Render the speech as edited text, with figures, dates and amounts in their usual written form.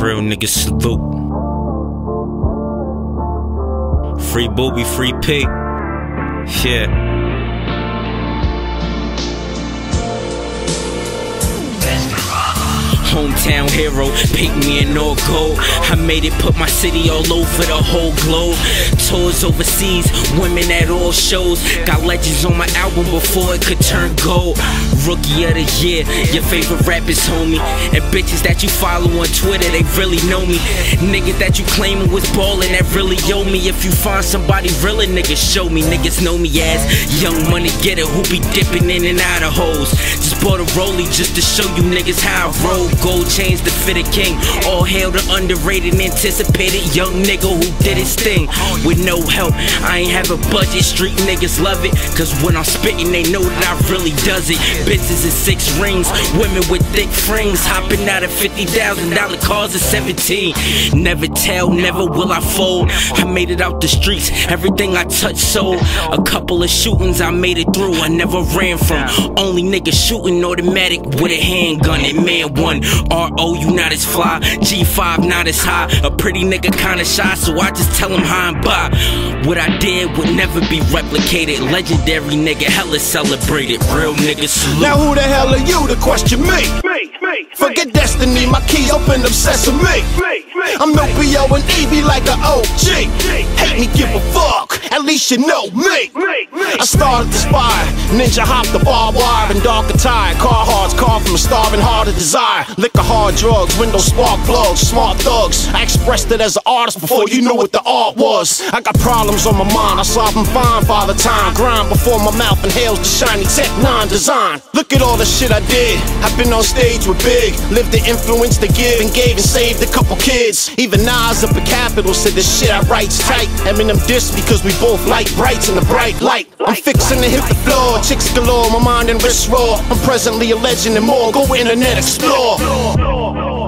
Real niggas salute. Free Booby, free P. Yeah. Hometown hero, pick me in all gold. I made it, put my city all over the whole globe. Tours overseas, women at all shows. Got legends on my album before it could turn gold. Rookie of the year, your favorite rappers, homie. And bitches that you follow on Twitter, they really know me. Niggas that you claimin' was ballin', that really owe me. If you find somebody realer, niggas show me. Niggas know me as young money getter who be dipping in and out of hoes. Just bought a rollie just to show you niggas how I roll. Gold chains to fit a king. All hail the underrated, anticipated young nigga who did his thing with no help. I ain't have a budget, street niggas love it. Cause when I'm spitting, they know that I really does it. Bitches in 6 rings, women with thick frames, hopping out of $50,000 cars at 17. Never tell, never will I fold. I made it out the streets, everything I touched sold. A couple of shootings I made it through, I never ran from. Only nigga shooting automatic with a handgun, and man won. R.O. you not as fly, G5 not as high. A pretty nigga kinda shy, so I just tell him how I'm by. What I did would never be replicated. Legendary nigga, hella celebrated. Real niggas salute. Now who the hell are you to question me? Forget destiny, my keys open up sesame. I'm no B.O. and E.B. like an OG. Hate me, give a fuck, at least you know me. I started this fire, ninja hopped the barbed wire and dark attire. Carhartts carved from a starving heart of desire. Liquor, hard drugs, windows spark plugs, smart thugs. I expressed it as an artist before you knew what the art was. I got problems on my mind, I solve them fine, father time. Grind before my mouth inhales the shiny Tech 9 design. Look at all the shit I did, I've been on stage with big. Lived the influence to give and gave and saved a couple kids. Even Nas up at Capitol said the shit I write's tight. Eminem dissed because we both like brights in the bright light. I'm fixing to hit the floor, chicks galore, my mind and wrist raw. I'm presently a legend and more, go internet explore.